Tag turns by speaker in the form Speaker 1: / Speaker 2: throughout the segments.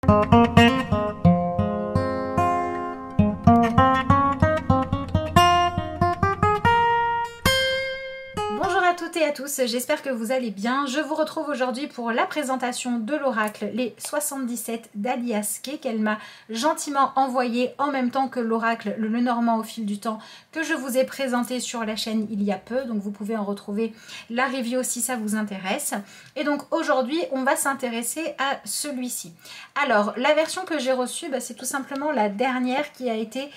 Speaker 1: Bonjour à toutes et à tous, j'espère que vous allez bien. Je vous retrouve aujourd'hui pour la présentation de l'oracle Les 77 d'Alias Kay qu'elle m'a gentiment envoyé en même temps que l'oracle Le Lenormand au fil du temps que je vous ai présenté sur la chaîne il y a peu. Donc vous pouvez en retrouver la review si ça vous intéresse. Et donc aujourd'hui on va s'intéresser à celui-ci. Alors la version que j'ai reçue, c'est tout simplement la dernière qui a été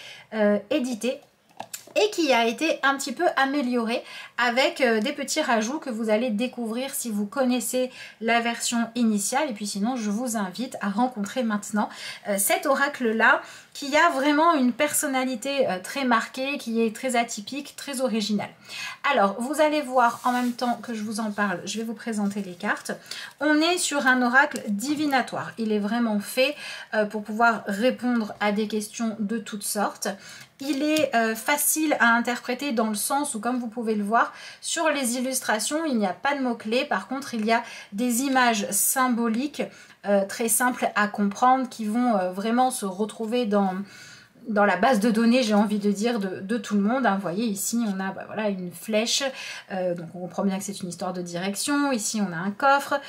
Speaker 1: éditée et qui a été un petit peu améliorée avec des petits rajouts que vous allez découvrir si vous connaissez la version initiale. Et puis sinon, je vous invite à rencontrer maintenant cet oracle-là qui a vraiment une personnalité très marquée, qui est très atypique, très originale. Alors, vous allez voir en même temps que je vous en parle, je vais vous présenter les cartes. On est sur un oracle divinatoire. Il est vraiment fait pour pouvoir répondre à des questions de toutes sortes. Il est facile à interpréter dans le sens où, comme vous pouvez le voir, sur les illustrations, il n'y a pas de mots-clés. Par contre, il y a des images symboliques très simples à comprendre qui vont vraiment se retrouver dans la base de données, j'ai envie de dire, de tout le monde. Vous voyez, ici, on a voilà, une flèche. Donc, on comprend bien que c'est une histoire de direction. Ici, on a un coffre.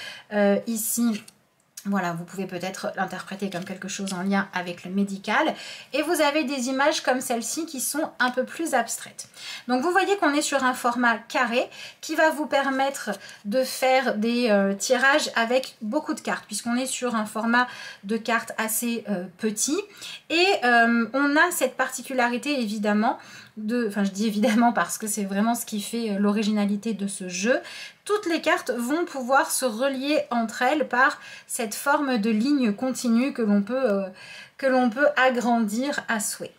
Speaker 1: Ici... Voilà, vous pouvez peut-être l'interpréter comme quelque chose en lien avec le médical. Et vous avez des images comme celle-ci qui sont un peu plus abstraites. Donc vous voyez qu'on est sur un format carré qui va vous permettre de faire des tirages avec beaucoup de cartes, puisqu'on est sur un format de cartes assez petit. Et on a cette particularité évidemment enfin je dis évidemment parce que c'est vraiment ce qui fait l'originalité de ce jeu. Toutes les cartes vont pouvoir se relier entre elles par cette forme de ligne continue que l'on peut agrandir à souhait.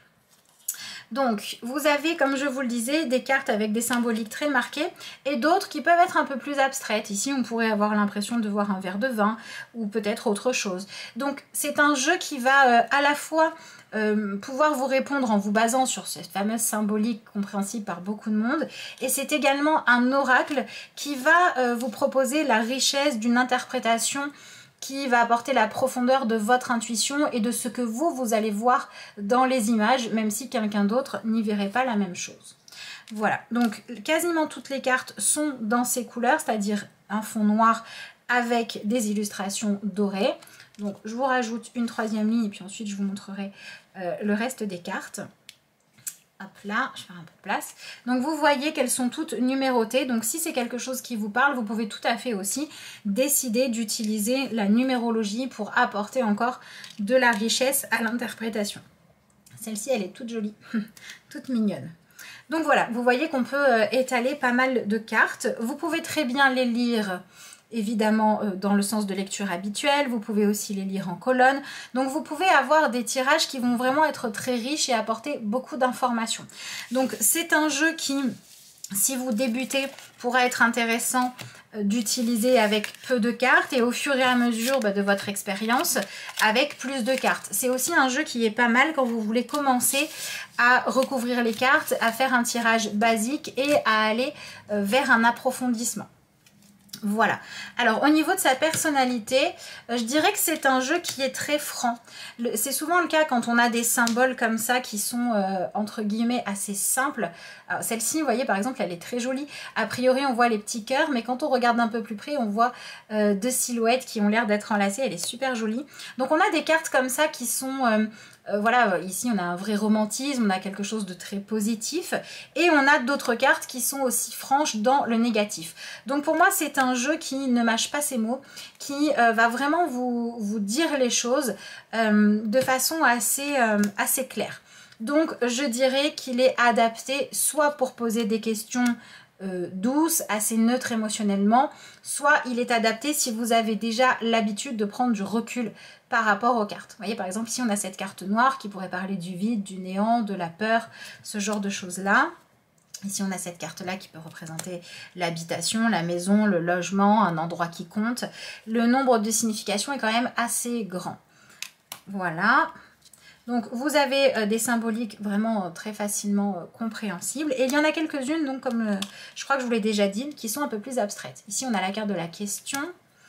Speaker 1: Donc, vous avez, comme je vous le disais, des cartes avec des symboliques très marquées et d'autres qui peuvent être un peu plus abstraites. Ici, on pourrait avoir l'impression de voir un verre de vin ou peut-être autre chose. Donc, c'est un jeu qui va à la fois pouvoir vous répondre en vous basant sur cette fameuse symbolique compréhensible par beaucoup de monde. Et c'est également un oracle qui va vous proposer la richesse d'une interprétation qui va apporter la profondeur de votre intuition et de ce que vous allez voir dans les images, même si quelqu'un d'autre n'y verrait pas la même chose. Voilà, donc quasiment toutes les cartes sont dans ces couleurs, c'est-à-dire un fond noir avec des illustrations dorées. Donc je vous rajoute une troisième ligne et puis ensuite je vous montrerai le reste des cartes. Hop là, je vais faire un peu de place. Donc vous voyez qu'elles sont toutes numérotées. Donc si c'est quelque chose qui vous parle, vous pouvez tout à fait aussi décider d'utiliser la numérologie pour apporter encore de la richesse à l'interprétation. Celle-ci, elle est toute jolie, toute mignonne. Donc voilà, vous voyez qu'on peut étaler pas mal de cartes. Vous pouvez très bien les lire évidemment dans le sens de lecture habituel, vous pouvez aussi les lire en colonne. Donc vous pouvez avoir des tirages qui vont vraiment être très riches et apporter beaucoup d'informations. Donc c'est un jeu qui, si vous débutez, pourra être intéressant d'utiliser avec peu de cartes et au fur et à mesure de votre expérience avec plus de cartes. C'est aussi un jeu qui est pas mal quand vous voulez commencer à recouvrir les cartes, à faire un tirage basique et à aller vers un approfondissement. Voilà, alors au niveau de sa personnalité, je dirais que c'est un jeu qui est très franc. C'est souvent le cas quand on a des symboles comme ça qui sont entre guillemets assez simples. Celle-ci, vous voyez par exemple, elle est très jolie. A priori on voit les petits cœurs, mais quand on regarde un peu plus près, on voit deux silhouettes qui ont l'air d'être enlacées. Elle est super jolie. Donc on a des cartes comme ça qui sont... voilà, ici on a un vrai romantisme, on a quelque chose de très positif et on a d'autres cartes qui sont aussi franches dans le négatif. Donc pour moi c'est un jeu qui ne mâche pas ses mots, qui va vraiment vous dire les choses de façon assez claire. Donc je dirais qu'il est adapté soit pour poser des questions douce, assez neutre émotionnellement, soit il est adapté si vous avez déjà l'habitude de prendre du recul par rapport aux cartes. Vous voyez par exemple ici on a cette carte noire qui pourrait parler du vide, du néant, de la peur, ce genre de choses là. Ici on a cette carte là qui peut représenter l'habitation, la maison, le logement, un endroit qui compte. Le nombre de significations est quand même assez grand. Voilà. Donc vous avez des symboliques vraiment très facilement compréhensibles. Et il y en a quelques-unes, donc comme je crois que je vous l'ai déjà dit, qui sont un peu plus abstraites. Ici on a la carte de la question.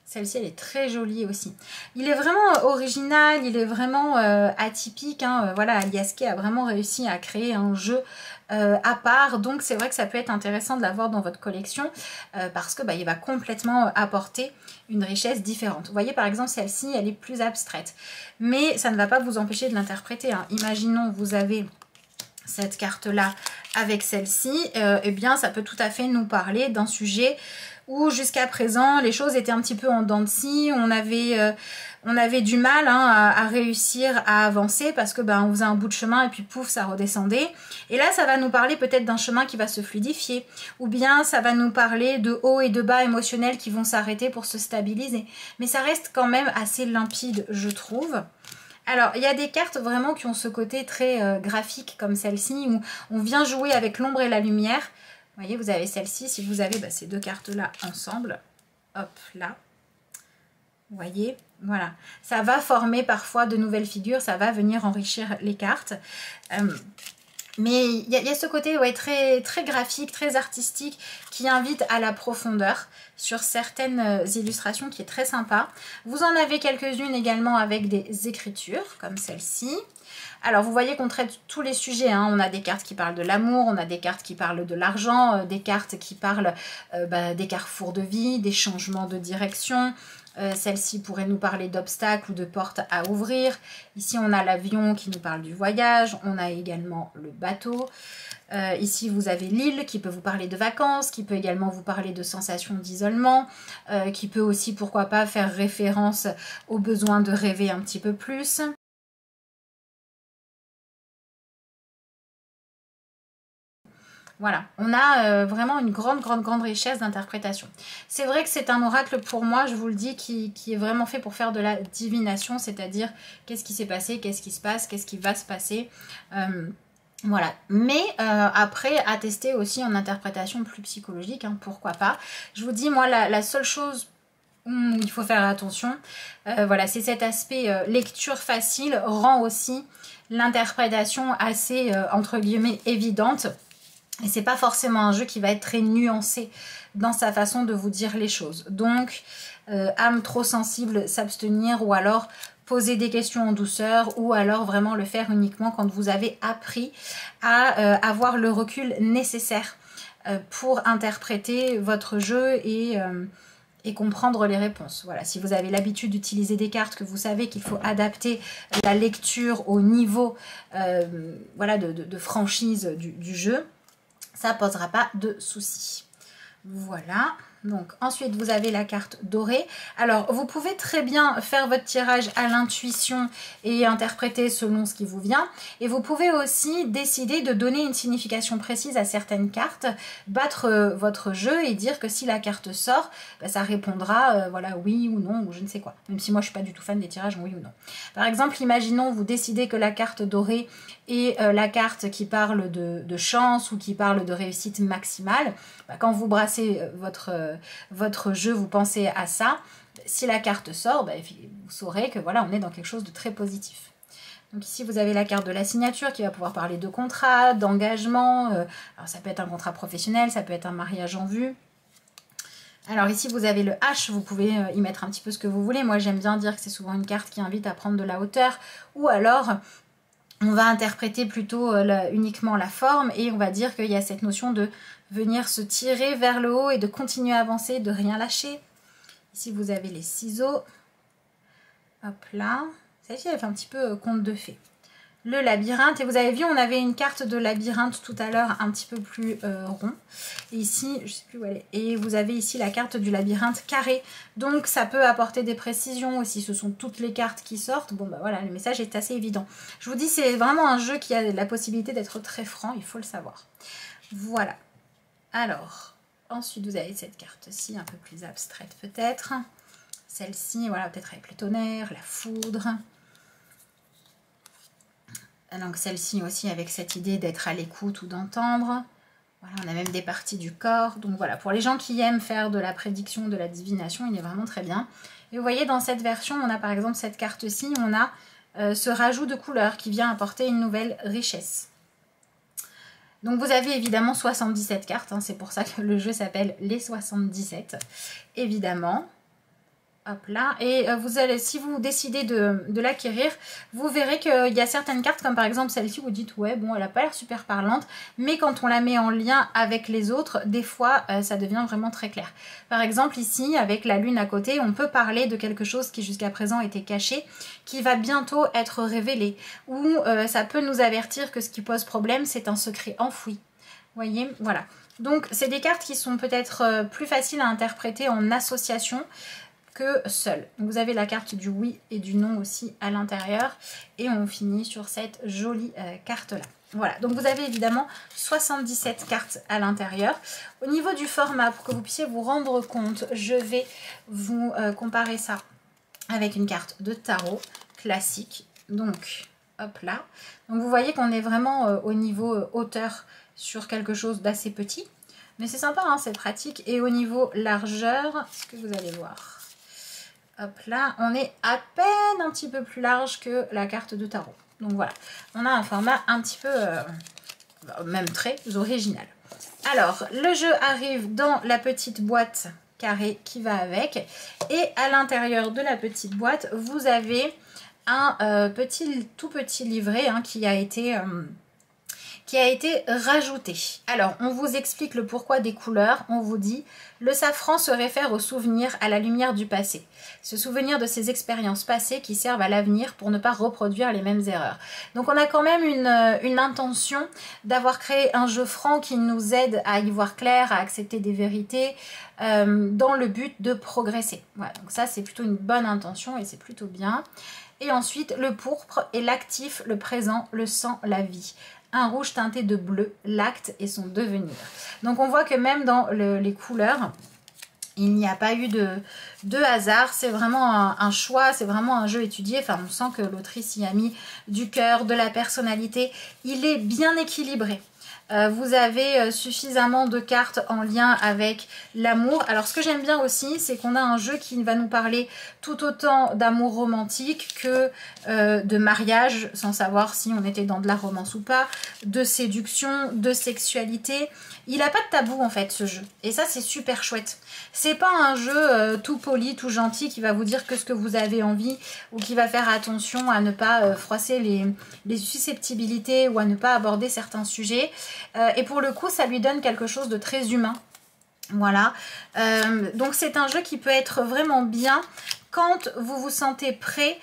Speaker 1: Celle-ci, elle est très jolie aussi. Il est vraiment original, il est vraiment atypique. Hein. Voilà, Alias Kay a vraiment réussi à créer un jeu à part. Donc, c'est vrai que ça peut être intéressant de l'avoir dans votre collection parce que il va complètement apporter une richesse différente. Vous voyez, par exemple, celle-ci, elle est plus abstraite. Mais ça ne va pas vous empêcher de l'interpréter. Hein. Imaginons, vous avez cette carte-là avec celle-ci. Eh bien, ça peut tout à fait nous parler d'un sujet où jusqu'à présent les choses étaient un petit peu en dents de scie, on avait du mal à réussir à avancer parce que on faisait un bout de chemin et puis pouf, ça redescendait. Et là ça va nous parler peut-être d'un chemin qui va se fluidifier, ou bien ça va nous parler de hauts et de bas émotionnels qui vont s'arrêter pour se stabiliser. Mais ça reste quand même assez limpide, je trouve. Alors, il y a des cartes vraiment qui ont ce côté très graphique comme celle-ci, où on vient jouer avec l'ombre et la lumière. Vous voyez, vous avez celle-ci, si vous avez ces deux cartes-là ensemble, hop, là, vous voyez, voilà. Ça va former parfois de nouvelles figures, ça va venir enrichir les cartes. Mais il y a ce côté très, très graphique, très artistique, qui invite à la profondeur sur certaines illustrations, qui est très sympa. Vous en avez quelques-unes également avec des écritures, comme celle-ci. Alors, vous voyez qu'on traite tous les sujets. Hein. On a des cartes qui parlent de l'amour, on a des cartes qui parlent de l'argent, des cartes qui parlent des carrefours de vie, des changements de direction. Celle-ci pourrait nous parler d'obstacles ou de portes à ouvrir. Ici, on a l'avion qui nous parle du voyage. On a également le bateau. Ici, vous avez l'île qui peut vous parler de vacances, qui peut également vous parler de sensations d'isolement, qui peut aussi, pourquoi pas, faire référence au besoin de rêver un petit peu plus. Voilà, on a vraiment une grande richesse d'interprétation. C'est vrai que c'est un oracle pour moi, je vous le dis, qui est vraiment fait pour faire de la divination, c'est-à-dire qu'est-ce qui s'est passé, qu'est-ce qui se passe, qu'est-ce qui va se passer. Voilà, mais après, à tester aussi en interprétation plus psychologique, hein, pourquoi pas. Je vous dis, moi, la seule chose où il faut faire attention, voilà, c'est cet aspect lecture facile rend aussi l'interprétation assez, entre guillemets, évidente. Et c'est pas forcément un jeu qui va être très nuancé dans sa façon de vous dire les choses. Donc, âme trop sensible, s'abstenir, ou alors poser des questions en douceur, ou alors vraiment le faire uniquement quand vous avez appris à avoir le recul nécessaire pour interpréter votre jeu et comprendre les réponses. Voilà, si vous avez l'habitude d'utiliser des cartes, que vous savez qu'il faut adapter la lecture au niveau voilà, de franchise du jeu, ça ne posera pas de soucis. Voilà. Donc ensuite vous avez la carte dorée. Alors vous pouvez très bien faire votre tirage à l'intuition et interpréter selon ce qui vous vient. Et vous pouvez aussi décider de donner une signification précise à certaines cartes, battre votre jeu et dire que si la carte sort, ça répondra voilà, oui ou non ou je ne sais quoi. Même si moi je ne suis pas du tout fan des tirages en oui ou non. Par exemple, imaginons vous décidez que la carte dorée est la carte qui parle de chance ou qui parle de réussite maximale. Quand vous brassez votre jeu, vous pensez à ça. Si la carte sort, vous saurez que voilà, on est dans quelque chose de très positif. Donc ici, vous avez la carte de la signature qui va pouvoir parler de contrat, d'engagement. Alors ça peut être un contrat professionnel, ça peut être un mariage en vue. Alors ici, vous avez le H, vous pouvez y mettre un petit peu ce que vous voulez. Moi, j'aime bien dire que c'est souvent une carte qui invite à prendre de la hauteur. Ou alors, on va interpréter plutôt uniquement la forme et on va dire qu'il y a cette notion de venir se tirer vers le haut et de continuer à avancer, de rien lâcher. Ici, vous avez les ciseaux. Hop là. Celle-ci, elle fait un petit peu conte de fées. Le labyrinthe. Et vous avez vu, on avait une carte de labyrinthe tout à l'heure un petit peu plus rond. Et ici, je ne sais plus où elle est. Et vous avez ici la carte du labyrinthe carré. Donc, ça peut apporter des précisions aussi. Ce sont toutes les cartes qui sortent. Bon, voilà, le message est assez évident. Je vous dis, c'est vraiment un jeu qui a la possibilité d'être très franc. Il faut le savoir. Voilà. Alors, ensuite, vous avez cette carte-ci, un peu plus abstraite peut-être. Celle-ci, voilà, peut-être avec le tonnerre, la foudre. Donc celle-ci aussi avec cette idée d'être à l'écoute ou d'entendre. Voilà, on a même des parties du corps. Donc voilà, pour les gens qui aiment faire de la prédiction, de la divination, il est vraiment très bien. Et vous voyez, dans cette version, on a par exemple cette carte-ci, on a ce rajout de couleurs qui vient apporter une nouvelle richesse. Donc vous avez évidemment 77 cartes, hein, c'est pour ça que le jeu s'appelle les 77, évidemment. Hop là, et vous allez, si vous décidez de l'acquérir, vous verrez qu'il y a certaines cartes, comme par exemple celle-ci, vous dites ouais bon elle a pas l'air super parlante, mais quand on la met en lien avec les autres, des fois ça devient vraiment très clair. Par exemple ici, avec la lune à côté, on peut parler de quelque chose qui jusqu'à présent était caché, qui va bientôt être révélé, ou ça peut nous avertir que ce qui pose problème c'est un secret enfoui. Vous voyez, voilà. Donc c'est des cartes qui sont peut-être plus faciles à interpréter en association que seul. Vous avez la carte du oui et du non aussi à l'intérieur et on finit sur cette jolie carte là. Voilà, donc vous avez évidemment 77 cartes à l'intérieur. Au niveau du format, pour que vous puissiez vous rendre compte, je vais vous comparer ça avec une carte de tarot classique. Donc, hop là. Donc vous voyez qu'on est vraiment au niveau hauteur sur quelque chose d'assez petit. Mais c'est sympa, hein, c'est pratique. Et au niveau largeur, ce que vous allez voir. Hop là, on est à peine un petit peu plus large que la carte de tarot. Donc voilà, on a un format un petit peu, même très original. Alors, le jeu arrive dans la petite boîte carrée qui va avec. Et à l'intérieur de la petite boîte, vous avez un tout petit livret hein, qui a été rajouté. Alors, on vous explique le pourquoi des couleurs. On vous dit, le safran se réfère au souvenir, à la lumière du passé. Se souvenir de ces expériences passées qui servent à l'avenir pour ne pas reproduire les mêmes erreurs. Donc, on a quand même une intention d'avoir créé un jeu franc qui nous aide à y voir clair, à accepter des vérités, dans le but de progresser. Voilà, donc ça, c'est plutôt une bonne intention et c'est plutôt bien. Et ensuite, le pourpre est l'actif, le présent, le sang, la vie. Un rouge teinté de bleu, l'acte et son devenir. Donc on voit que même dans les couleurs, il n'y a pas eu de hasard. C'est vraiment un choix, c'est vraiment un jeu étudié. Enfin, on sent que l'autrice y a mis du cœur, de la personnalité. Il est bien équilibré. Vous avez suffisamment de cartes en lien avec l'amour. Alors ce que j'aime bien aussi, c'est qu'on a un jeu qui va nous parler tout autant d'amour romantique que de mariage, sans savoir si on était dans de la romance ou pas, de séduction, de sexualité. Il n'a pas de tabou en fait ce jeu. Et ça c'est super chouette. C'est pas un jeu tout poli, tout gentil qui va vous dire que ce que vous avez envie ou qui va faire attention à ne pas froisser les susceptibilités ou à ne pas aborder certains sujets. Et pour le coup, ça lui donne quelque chose de très humain. Voilà. Donc c'est un jeu qui peut être vraiment bien quand vous vous sentez prêt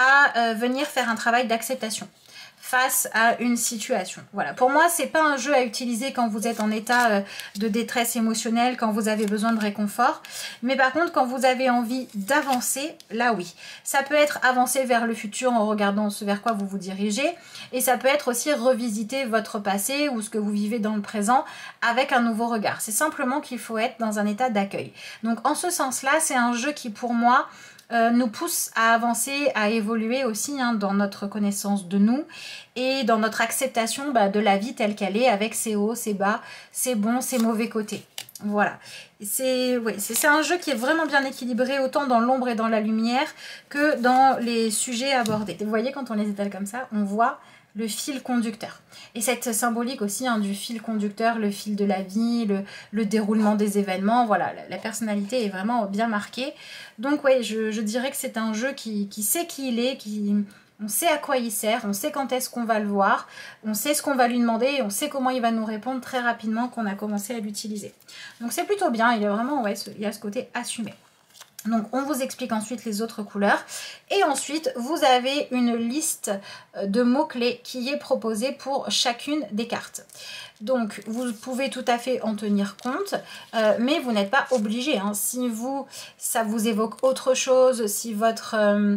Speaker 1: à venir faire un travail d'acceptation face à une situation. Voilà, pour moi, c'est pas un jeu à utiliser quand vous êtes en état de détresse émotionnelle, quand vous avez besoin de réconfort. Mais par contre, quand vous avez envie d'avancer, là oui. Ça peut être avancer vers le futur en regardant ce vers quoi vous vous dirigez. Et ça peut être aussi revisiter votre passé ou ce que vous vivez dans le présent avec un nouveau regard. C'est simplement qu'il faut être dans un état d'accueil. Donc en ce sens-là, c'est un jeu qui pour moi nous pousse à avancer, à évoluer aussi hein, dans notre connaissance de nous et dans notre acceptation de la vie telle qu'elle est avec ses hauts, ses bas, ses bons, ses mauvais côtés. Voilà, c'est un jeu qui est vraiment bien équilibré autant dans l'ombre et dans la lumière que dans les sujets abordés. Vous voyez quand on les étale comme ça, on voit le fil conducteur. Et cette symbolique aussi hein, du fil conducteur, le fil de la vie, le déroulement des événements, voilà, la personnalité est vraiment bien marquée. Donc oui, je dirais que c'est un jeu qui sait qui il est, on sait à quoi il sert, on sait quand est-ce qu'on va le voir, on sait ce qu'on va lui demander et on sait comment il va nous répondre très rapidement qu'on a commencé à l'utiliser. Donc c'est plutôt bien, il est vraiment, ouais, il y a ce côté assumé. Donc on vous explique ensuite les autres couleurs et ensuite vous avez une liste de mots-clés qui est proposée pour chacune des cartes. Donc vous pouvez tout à fait en tenir compte, mais vous n'êtes pas obligé. Hein. Si ça vous évoque autre chose, si votre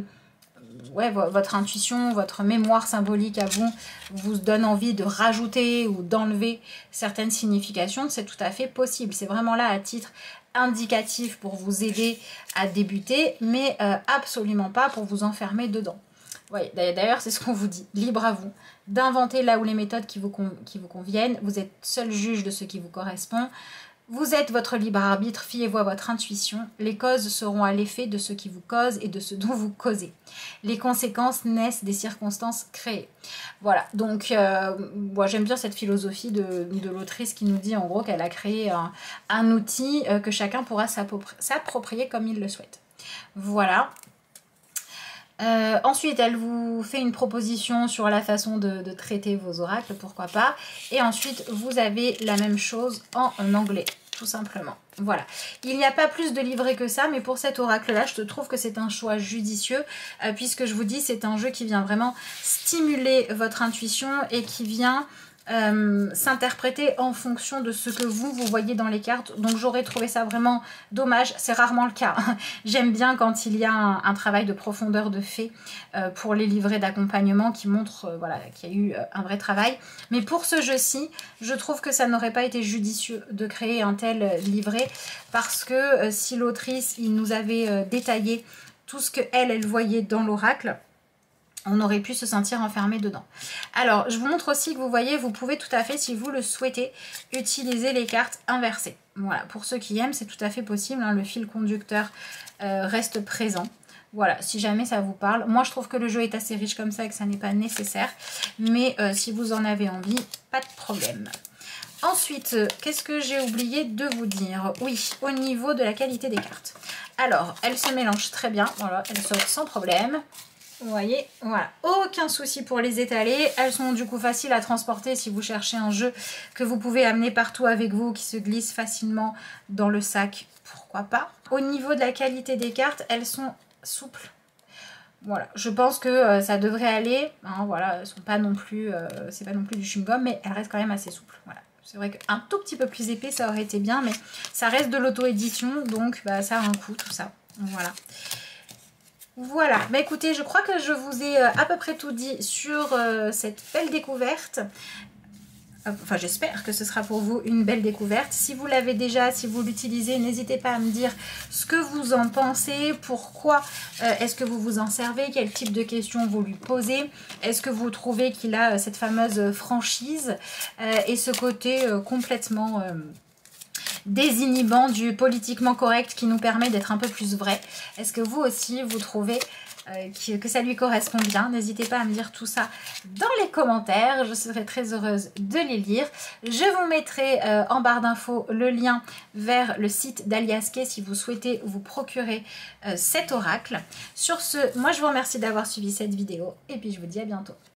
Speaker 1: intuition, votre mémoire symbolique à vous donne envie de rajouter ou d'enlever certaines significations, c'est tout à fait possible. C'est vraiment là à titre indicatif pour vous aider à débuter, mais absolument pas pour vous enfermer dedans. Ouais, d'ailleurs, c'est ce qu'on vous dit. Libre à vous d'inventer là où les méthodes qui vous conviennent. Vous êtes seul juge de ce qui vous correspond. Vous êtes votre libre arbitre, fiez-vous à votre intuition. Les causes seront à l'effet de ce qui vous cause et de ce dont vous causez. Les conséquences naissent des circonstances créées. Voilà, donc moi j'aime bien cette philosophie de l'autrice qui nous dit en gros qu'elle a créé un outil que chacun pourra s'approprier comme il le souhaite. Voilà. Ensuite, elle vous fait une proposition sur la façon de traiter vos oracles, pourquoi pas. Et ensuite, vous avez la même chose en anglais, tout simplement. Voilà. Il n'y a pas plus de livrets que ça, mais pour cet oracle-là, je trouve que c'est un choix judicieux, puisque je vous dis, c'est un jeu qui vient vraiment stimuler votre intuition et qui vient s'interpréter en fonction de ce que vous voyez dans les cartes. Donc j'aurais trouvé ça vraiment dommage, c'est rarement le cas. J'aime bien quand il y a un travail de profondeur de fait pour les livrets d'accompagnement qui montrent voilà, qu'il y a eu un vrai travail. Mais pour ce jeu-ci, je trouve que ça n'aurait pas été judicieux de créer un tel livret parce que si l'autrice il nous avait détaillé tout ce que elle voyait dans l'oracle, on aurait pu se sentir enfermé dedans. Alors, je vous montre aussi que vous voyez, vous pouvez tout à fait, si vous le souhaitez, utiliser les cartes inversées. Voilà, pour ceux qui aiment, c'est tout à fait possible, hein, le fil conducteur reste présent. Voilà, si jamais ça vous parle. Moi, je trouve que le jeu est assez riche comme ça et que ça n'est pas nécessaire. Mais si vous en avez envie, pas de problème. Ensuite, qu'est-ce que j'ai oublié de vous dire? Oui, au niveau de la qualité des cartes. Alors, elles se mélangent très bien. Voilà, elles sortent sans problème. Vous voyez, voilà, aucun souci pour les étaler. Elles sont du coup faciles à transporter si vous cherchez un jeu que vous pouvez amener partout avec vous, qui se glisse facilement dans le sac, pourquoi pas. Au niveau de la qualité des cartes, elles sont souples. Voilà, je pense que ça devrait aller. Hein, voilà, elles sont pas non plus, c'est pas non plus du chewing-gum, mais elles restent quand même assez souples. Voilà. C'est vrai qu'un tout petit peu plus épais, ça aurait été bien, mais ça reste de l'auto-édition, donc bah, ça a un coût, tout ça. Voilà. Voilà, bah écoutez, je crois que je vous ai à peu près tout dit sur cette belle découverte. Enfin, j'espère que ce sera pour vous une belle découverte. Si vous l'avez déjà, si vous l'utilisez, n'hésitez pas à me dire ce que vous en pensez, pourquoi est-ce que vous vous en servez, quel type de questions vous lui posez. Est-ce que vous trouvez qu'il a cette fameuse franchise et ce côté complètement désinhibant du politiquement correct qui nous permet d'être un peu plus vrai. Est-ce que vous aussi vous trouvez que ça lui correspond bien? N'hésitez pas à me dire tout ça dans les commentaires, je serai très heureuse de les lire. Je vous mettrai en barre d'infos le lien vers le site d'Alias Kay si vous souhaitez vous procurer cet oracle. Sur ce, moi je vous remercie d'avoir suivi cette vidéo et puis je vous dis à bientôt.